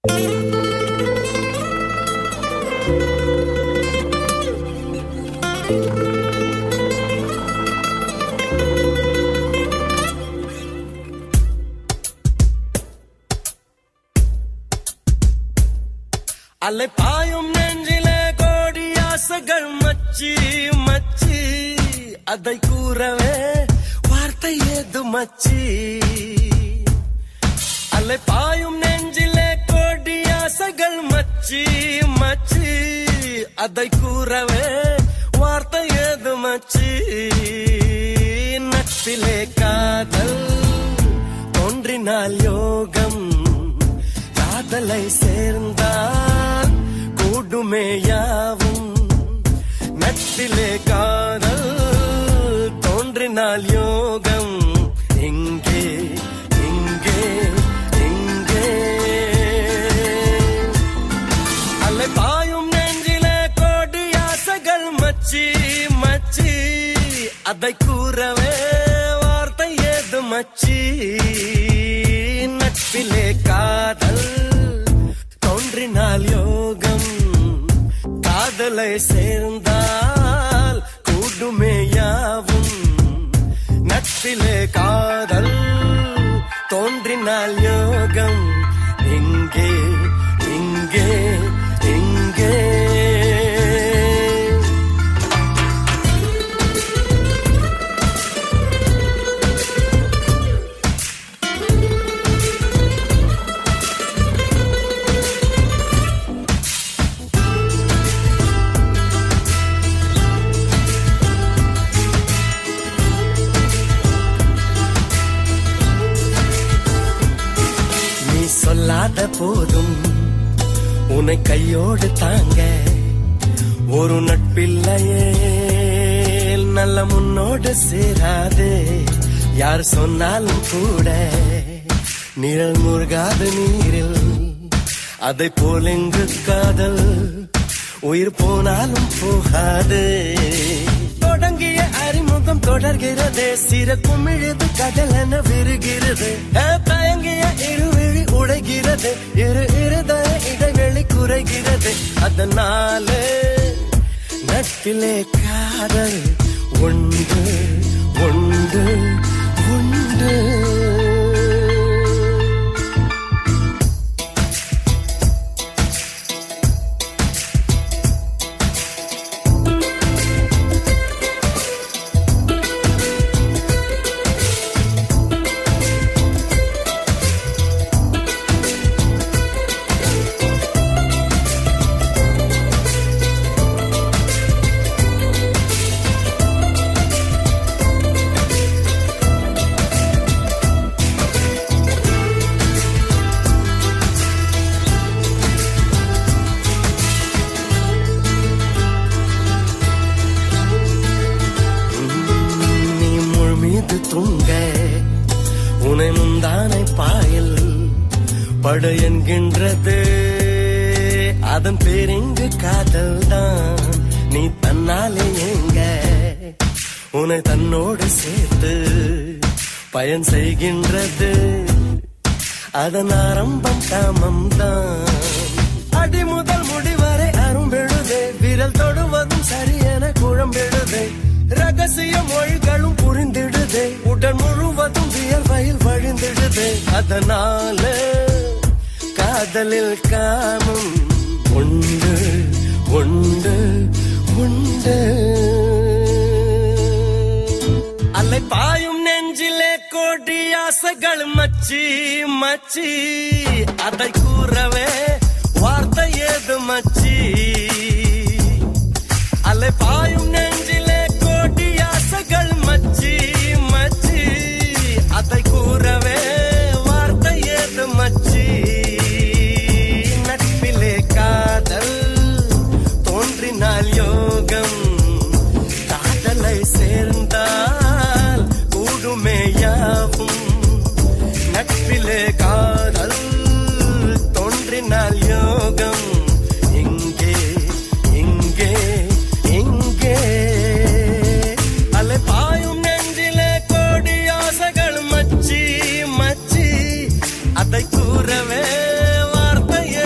அலை பாயும் நெஞ்சிலே கோடி ஆசைகள் மச்சி மச்சி அதை கூறவே வார்த்தை ஏது மச்சி அலை பாயும் நெஞ்சிலே கோடி ஆசைகள் மச்சி மச்சி அதை கூறவே வார்த்தை ஏது மச்சி நட்பிலே காதல் தோன்றினால் யோகம் காதலை சேர்ந்தால் கூடுமே யாவும் நட்பிலே காதல் தோன்றினால் யோகம் எங்கே எங்கே எங்கே அலை பாயும் நெஞ்சிலே கோடி ஆசைகள் மச்சி மச்சி அதை கூறவே வார்த்தை ஏது மச்சி நட்பிலே காதல் தோன்றினால் யோகம் காதலை சேர்ந்தால் கூடுமே யாவும் நட்பிலே காதல் தோன்றினால் யோகம் எங்கே எங்கே எங்கே சொல்லாத போதும் உன்னை கையோடு தாங்க ஒரு நட்பில்லையே நல்ல முன்னோடு சேராது யார் சொன்னாலும் கூட நிழல் முருகாது நீரில் அதை போல் எங்கு காதல் உயிர் போனாலும் போகாது தொடங்கிய அறிமுகம் தொடர்கிறது சிற குமிழுது கடல் என விருகிறது தயங்கிய இருவிழி உடைகிறது இருதய இடைவெளி குறைகிறது அதனால நட்பிலே காதல் உண்டு உண்டு உண்டு உனை முந்தானை பாயில் படு என்கின்றது அதன் பேரிங்கு காதல் தான் நீ தன்னாலே எங்க உன்னை தன்னோடு சேர்த்து பயன் செய்கின்றது அதன் ஆரம்பம் காமம் தான் அடி முதல் முடிவரை அரும்பெழுதே விரல் தொடுவதும் சரியென குழம்பெழுதே ரகசிய மொழிகளும் புரிந்திடுதே உடல் முழுவதும் வியர்வையில் வழிந்திடுதே அதனால காதலில் காமம் உண்டு உண்டு உண்டு அலை பாயும் நெஞ்சிலே கோடி ஆசைகள் மச்சி மச்சி அதை கூறவே வார்த்தை ஏது மச்சி அலை பாயும் நெஞ்சிலே கோடி ஆசைகள் மச்சி மச்சி அதை கூறவே வார்த்தை ஏது மச்சி நட்பிலே காதல் தோன்றினால் யோகம் காதலை சேர்ந்தால் கூடுமே யாவும் நட்பிலே காதல் தோன்றினால் யோகம் எங்கே எங்கே எங்கே அலை பாயும் நெஞ்சிலே கோடி ஆசைகள் மச்சி மச்சி அதை கூறவே வார்த்தை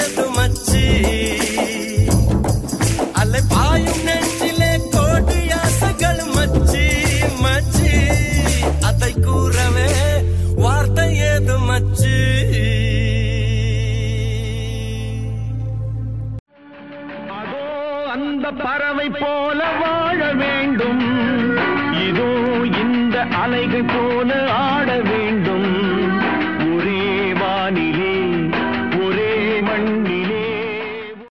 பறவை போல வாழ வேண்டும், இதோ இந்த அலைகள் போல